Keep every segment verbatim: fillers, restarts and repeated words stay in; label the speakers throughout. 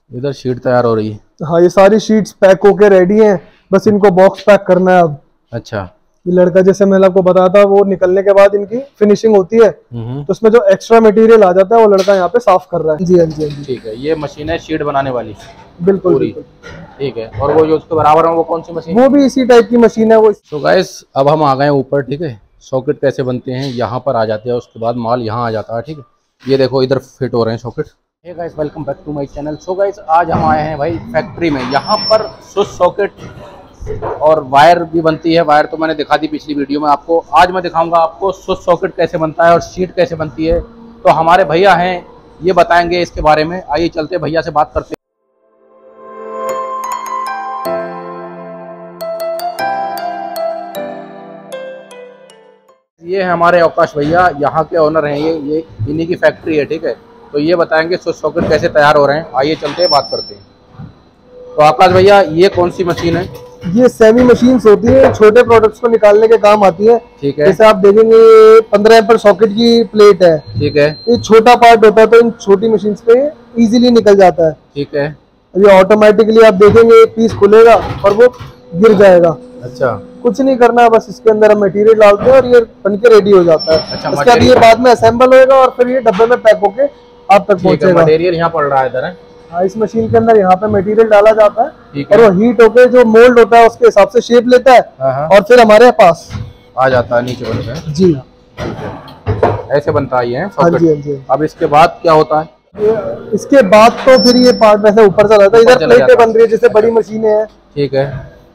Speaker 1: इधर शीट तैयार हो रही है।
Speaker 2: हाँ, ये सारी शीट्स पैक होके रेडी हैं, बस इनको बॉक्स पैक करना है अब।
Speaker 1: अच्छा।
Speaker 2: ये लड़का जैसे मैंने आपको बताया था, वो निकलने के बाद इनकी फिनिशिंग होती है, तो उसमें जो एक्स्ट्रा मटेरियल आ जाता है वो लड़का यहाँ पे साफ कर रहा है। जी हाँ जी हाँ जी।
Speaker 1: ठीक है, ये मशीन है शीट बनाने वाली।
Speaker 2: बिल्कुल
Speaker 1: पूरी।
Speaker 2: बिल्कुल।
Speaker 1: ठीक है, और वो जो उसके बराबर है वो कौन सी मशीन?
Speaker 2: वो भी इसी टाइप की मशीन है वो।
Speaker 1: तो गाइस अब हम आ गए ऊपर। ठीक है, सॉकेट कैसे बनते हैं यहाँ पर आ जाते हैं, उसके बाद माल यहाँ आ जाता है। ठीक है, ये देखो इधर फिट हो रहे हैं socket. Hey guys, welcome back to my channel. So guys आज हम आए हैं भाई फैक्ट्री में। यहाँ पर स्विच सॉकेट और वायर भी बनती है। वायर तो मैंने दिखा दी पिछली वीडियो में आपको। आज मैं दिखाऊंगा आपको स्विच सॉकेट कैसे बनता है और शीट कैसे बनती है। तो हमारे भैया हैं, ये बताएंगे इसके बारे में। आइए चलते भैया से बात करते हैं। ये है हमारे अवकाश भैया, यहाँ के ओनर हैं। ये ये इन्हीं की फैक्ट्री है। ठीक है, तो ये बताएंगे स्विच सॉकेट कैसे तैयार हो रहे हैं। आइए चलते हैं बात करते हैं। तो आकाश भैया, ये कौन सी मशीन है?
Speaker 2: ये सेमी मशीन्स होती है, छोटे प्रोडक्ट्स को निकालने के काम आती है।
Speaker 1: ठीक है,
Speaker 2: जैसे आप देखेंगे पंद्रह एम्पर सॉकेट की प्लेट है।
Speaker 1: ठीक है,
Speaker 2: ये छोटा पार्ट होता है, तो इन छोटी मशीन्स पे इजीली निकल जाता है।
Speaker 1: ठीक है।
Speaker 2: ये ऑटोमेटिकली आप देखेंगे एक पीस खुलेगा और वो गिर जाएगा।
Speaker 1: अच्छा,
Speaker 2: कुछ नहीं करना है, बस इसके अंदर हम मटेरियल डालते हैं और ये बन के रेडी हो जाता है।
Speaker 1: अच्छा,
Speaker 2: उसके बाद ये बाद में असेंबल होएगा और फिर ये डब्बे में पैक होके आप तक पहुंचेगा।
Speaker 1: मटेरियल यहाँ पड़ रहा है इधर है।
Speaker 2: हाँ, इस मशीन के अंदर यहाँ पे मटेरियल डाला जाता है,
Speaker 1: ठीक
Speaker 2: और
Speaker 1: है,
Speaker 2: वो हीट होके जो मोल्ड होता है उसके हिसाब से शेप लेता है।
Speaker 1: हाँ, हाँ।
Speaker 2: और फिर हमारे पास
Speaker 1: आ जाता है नीचे बनकर।
Speaker 2: जी
Speaker 1: ऐसे बनता है ये
Speaker 2: हाँ
Speaker 1: सॉकेट।
Speaker 2: जी हाँ जी।
Speaker 1: अब इसके बाद क्या होता है?
Speaker 2: ये- इसके बाद तो फिर ये पार्ट वैसे ऊपर चला जाता है। इधर प्लेटें बन रही है जैसे बड़ी मशीनें हैं।
Speaker 1: ठीक है,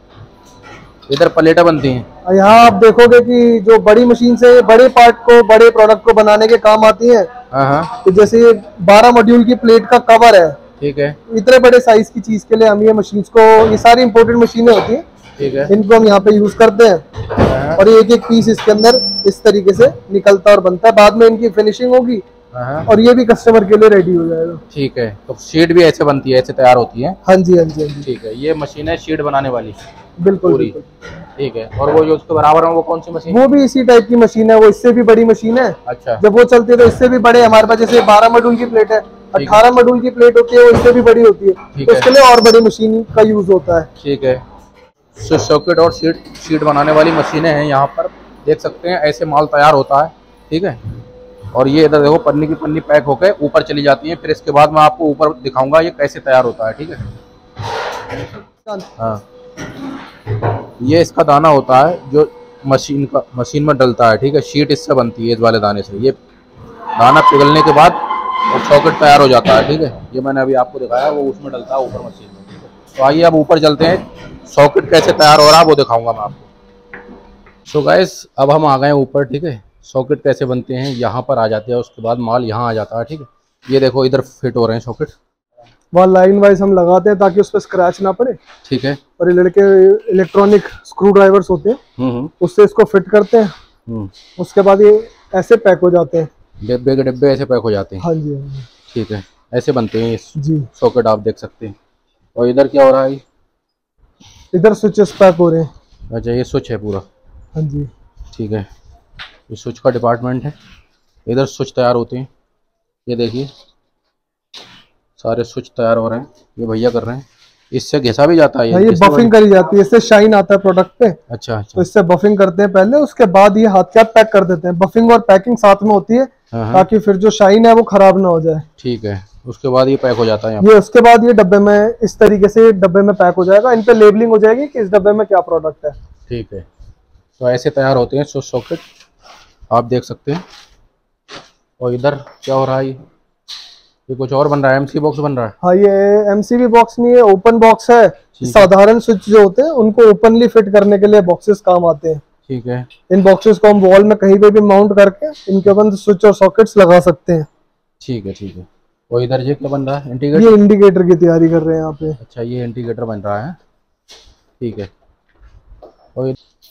Speaker 1: इधर प्लेटें बनती हैं।
Speaker 2: यहाँ आप देखोगे कि जो बड़ी मशीन से बड़े पार्ट को, बड़े प्रोडक्ट को बनाने के काम आती है।
Speaker 1: हाँ, हाँ।
Speaker 2: तो जैसे ये बारह मॉड्यूल की प्लेट का कवर है।
Speaker 1: ठीक है,
Speaker 2: इतने बड़े साइज की चीज के लिए हम ये मशीन्स को, ये सारी इंपोर्टेड मशीनें होती हैं,
Speaker 1: ठीक है,
Speaker 2: इनको हम यहाँ पे यूज करते हैं।
Speaker 1: हाँ,
Speaker 2: और एक एक पीस इसके अंदर इस तरीके से निकलता और बनता है। बाद में इनकी फिनिशिंग होगी
Speaker 1: हाँ।
Speaker 2: और ये भी कस्टमर के लिए रेडी हो जाएगा।
Speaker 1: ठीक है, तो शीट भी ऐसे बनती है, ऐसे तैयार होती है।
Speaker 2: हाँ जी हाँ जी हाँ जी।
Speaker 1: ठीक है, ये मशीन है शीट बनाने वाली।
Speaker 2: बिल्कुल
Speaker 1: पूरी।
Speaker 2: बिल्कुल।
Speaker 1: ठीक है, और वो जो उसके बराबर है वो कौन सी मशीन?
Speaker 2: वो भी इसी टाइप की मशीन है, वो इससे भी बड़ी मशीन है।
Speaker 1: अच्छा।
Speaker 2: जब वो चलती है तो इससे भी बड़े हमारे पास, जैसे बारह मॉड्यूल की प्लेट है, अठारह मॉड्यूल की प्लेट होती है, वो इससे भी बड़ी होती है, तो उसके लिए और बड़ी मशीन का यूज होता है।
Speaker 1: ठीक है, स्विच सॉकेट और शीट शीट बनाने वाली मशीनें हैं यहाँ पर, देख सकते हैं। ऐसे माल तैयार होता है। ठीक है, और ये इधर देखो पन्नी की पन्नी पैक होकर ऊपर चली जाती है। फिर इसके बाद मैं आपको ऊपर दिखाऊंगा ये कैसे तैयार होता है। ठीक है, हाँ। ये इसका दाना होता है जो मशीन का मशीन में डलता है। ठीक है, शीट इससे बनती है, इस वाले दाने से। ये दाना पिघलने के बाद और सॉकेट तैयार हो जाता है। ठीक है, ये मैंने अभी आपको दिखाया, वो उसमें डलता है ऊपर मशीन में। ठीक है, तो आइए अब ऊपर चलते हैं, सॉकेट कैसे तैयार हो रहा है वो दिखाऊंगा मैं आपको। सो गाइस अब हम आ गए ऊपर। ठीक है, सॉकेट कैसे बनते हैं यहाँ पर आ जाते हैं, उसके बाद माल यहाँ आ जाता है। ठीक है, ये देखो इधर फिट हो रहे हैं सॉकेट।
Speaker 2: वहाँ लाइन वाइज हम लगाते हैं ताकि उस पर स्क्रैच ना पड़े।
Speaker 1: ठीक है,
Speaker 2: और ये लड़के इलेक्ट्रॉनिक स्क्रू ड्राइवर्स होते हैं,
Speaker 1: हम्म
Speaker 2: उससे इसको फिट करते हैं।
Speaker 1: हम्म
Speaker 2: उसके बाद ये ऐसे पैक हो जाते हैं,
Speaker 1: डिब्बे के डिब्बे ऐसे पैक हो जाते हैं।
Speaker 2: हाँ जी हाँ जी।
Speaker 1: ठीक है, ऐसे बनते हैं ये
Speaker 2: जी।
Speaker 1: सॉकेट, आप देख सकते हैं। और इधर क्या हो रहा है?
Speaker 2: इधर स्विचेस पैक हो रहे हैं।
Speaker 1: अच्छा, ये स्विच है पूरा।
Speaker 2: हाँ जी।
Speaker 1: ठीक है, ये स्विच का डिपार्टमेंट है। इधर स्विच तैयार होते हैं, ये देखिए सारे स्विच तैयार हो रहे हैं, ये भैया कर रहे हैं। इससे घिसा भी जाता है ये?
Speaker 2: हाँ, ये बफिंग करी जाती है, इससे शाइन आता है प्रोडक्ट पे।
Speaker 1: अच्छा अच्छा।
Speaker 2: तो इससे बफिंग करते हैं पहले, उसके बाद ये हाथ क्या पैक कर देते हैं। बफिंग और पैकिंग साथ में होती है ताकि फिर जो शाइन है वो खराब ना हो जाए।
Speaker 1: ठीक है, उसके बाद ये पैक हो जाता है
Speaker 2: ये उसके बाद ये डब्बे में इस तरीके से डब्बे में पैक हो जाएगा। इन पे लेबलिंग हो जाएगी कि इस डब्बे में क्या प्रोडक्ट है।
Speaker 1: ठीक है, तो ऐसे तैयार होते हैं स्विच सॉकेट, आप देख सकते हैं। और इधर क्या हो रहा है? ये कुछ और बन रहा है, एमसी बॉक्स बन रहा है।
Speaker 2: हाँ, ये एमसीबी बॉक्स नहीं है, ओपन बॉक्स है। साधारण स्विच जो होते हैं उनको ओपनली फिट करने के लिए बॉक्सेस काम आते हैं।
Speaker 1: ठीक है,
Speaker 2: इन बॉक्सेस को हम वॉल में कहीं पे भी माउंट करके इनके ऊपर स्विच और सॉकेट्स लगा सकते हैं।
Speaker 1: ठीक है, ठीक है। और इधर ये क्या बन रहा है? इंडिकेटर?
Speaker 2: ये इंडिकेटर की तैयारी कर रहे हैं यहाँ पे।
Speaker 1: अच्छा, ये इंडिकेटर बन रहा है। ठीक है, और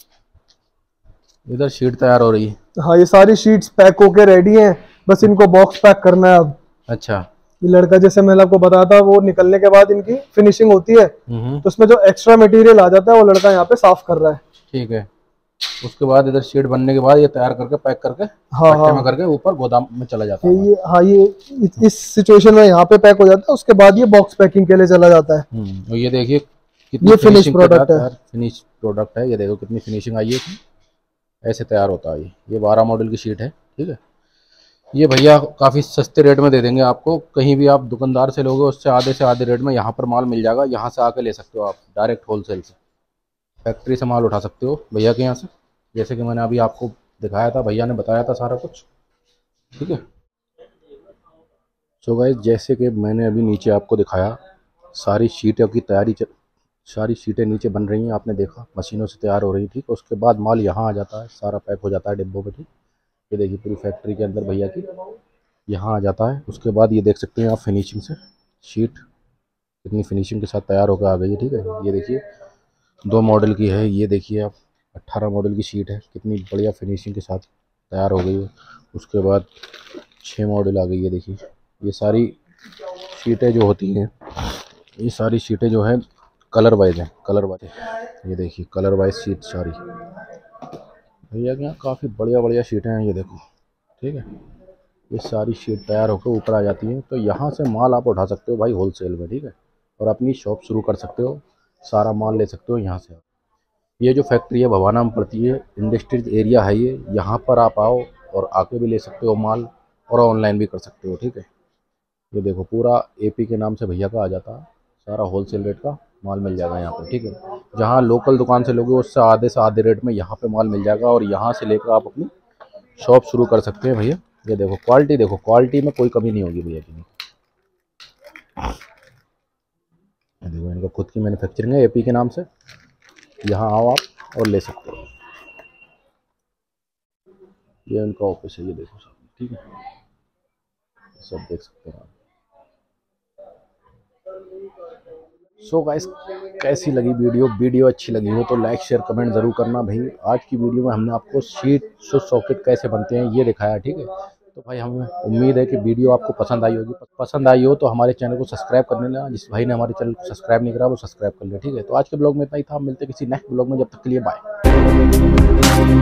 Speaker 1: इधर शीट तैयार हो रही है।
Speaker 2: हाँ, ये सारी शीट्स पैक होके रेडी हैं, बस इनको बॉक्स पैक करना है अब।
Speaker 1: अच्छा।
Speaker 2: ये लड़का जैसे मैंने आपको बताया था, वो निकलने के बाद इनकी फिनिशिंग होती है, तो उसमें जो एक्स्ट्रा मटेरियल आ जाता है वो लड़का यहाँ पे साफ कर रहा है।
Speaker 1: ठीक है, उसके बाद इधर शीट बनने के बाद ये तैयार करके पैक करके
Speaker 2: हाँ
Speaker 1: कट्टे
Speaker 2: हाँ
Speaker 1: में करके ऊपर गोदाम में चला जाता
Speaker 2: ये
Speaker 1: है।
Speaker 2: ये हाँ ये इस- इस सिचुएशन में यहाँ पे पैक हो जाता है, उसके बाद ये बॉक्स पैकिंग के लिए चला जाता है।
Speaker 1: हम्म, और ये देखिए कितनी
Speaker 2: ये फिनिश
Speaker 1: फिनिशिंग के
Speaker 2: प्रोडक्ट
Speaker 1: साथ
Speaker 2: है।
Speaker 1: फिनिश प्रोडक्ट है। ये देखो कितनी फिनिशिंग आई है इसमें, ऐसे तैयार होता है ये ये बारह मॉडल की शीट है, ठीक है। ये भैया काफ़ी सस्ते रेट में दे देंगे आपको, कहीं भी आप दुकानदार से लोगे उससे आधे से आधे रेट में यहाँ पर माल मिल जाएगा। यहाँ से आके ले सकते हो आप डायरेक्ट होलसेल से, फैक्ट्री से माल उठा सकते हो भैया के यहाँ से, जैसे कि मैंने अभी आपको दिखाया था, भैया ने बताया था सारा कुछ, ठीक है। सो गाइस जैसे कि मैंने अभी नीचे आपको दिखाया, सारी शीटों की तैयारी चल सारी शीटें नीचे बन रही हैं, आपने देखा मशीनों से तैयार हो रही थी। उसके बाद माल यहाँ आ जाता है, सारा पैक हो जाता है डिब्बों में, ठीक। ये देखिए पूरी फैक्ट्री के अंदर भैया की यहाँ आ जाता है। उसके बाद ये देख सकते हैं आप फिनिशिंग से शीट कितनी फिनिशिंग के साथ तैयार होकर आ गई है, ठीक है। ये देखिए दो मॉडल की है, ये देखिए आप अट्ठारह मॉडल की शीट है, कितनी बढ़िया फिनिशिंग के साथ तैयार हो गई है। उसके बाद छः मॉडल आ गई है, देखिए ये सारी शीटें जो होती हैं, ये सारी शीटें जो है कलर वाइज हैं, कलर वाइज। ये देखिए कलर वाइज शीट सारी भैया के यहाँ काफ़ी बढ़िया बढ़िया शीटें हैं, ये देखो, ठीक है। ये सारी शीट तैयार होकर ऊपर आ जाती हैं, तो यहाँ से माल आप उठा सकते हो भाई होलसेल में, ठीक है, और अपनी शॉप शुरू कर सकते हो, सारा माल ले सकते हो यहाँ से। ये जो फैक्ट्री है भवाना में पड़ती है, इंडस्ट्रीज एरिया है ये, यहाँ पर आप आओ और आके भी ले सकते हो माल और ऑनलाइन भी कर सकते हो, ठीक है। ये देखो पूरा एपी के नाम से भैया का आ जाता है, सारा होलसेल रेट का माल मिल जाएगा यहाँ पे, ठीक है। जहाँ लोकल दुकान से लोगे उससे आधे से आधे रेट में यहाँ पे माल मिल जाएगा, और यहाँ से लेकर आप अपनी शॉप शुरू कर सकते हैं भैया। ये देखो क्वालिटी, देखो क्वालिटी में कोई कमी नहीं होगी भैया की। देखो इनका खुद की मैन्युफैक्चरिंग है एपी के नाम से, यहाँ आओ आप और ले सकते हो। ये इनका ऑफिस है, ये देखो सब, ठीक है, सब देख सकते हैं आप। सो गाइस कैसी लगी वीडियो वीडियो अच्छी लगी हो तो लाइक शेयर कमेंट ज़रूर करना भाई। आज की वीडियो में हमने आपको शीट स्विच सॉकेट कैसे बनते हैं ये दिखाया, ठीक है। तो भाई हमें उम्मीद है कि वीडियो आपको पसंद आई होगी, पसंद आई हो तो हमारे चैनल को सब्सक्राइब कर लेना। जिस भाई ने हमारे चैनल को सब्सक्राइब नहीं करा वो सब्सक्राइब कर ले, ठीक है। तो आज के ब्लॉग में इतना ही था, मिलते किसी नेक्स्ट ब्लॉग में, जब तक के लिए बाय।